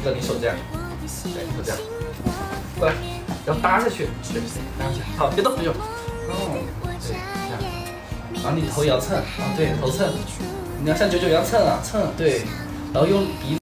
让你手这样，对，手这样，过来，然后搭下去，对，搭下去，好，别动，别动，对，这样，然后你头也要蹭，啊，对，头蹭，你要像九九一样蹭啊，蹭，对，然后用鼻。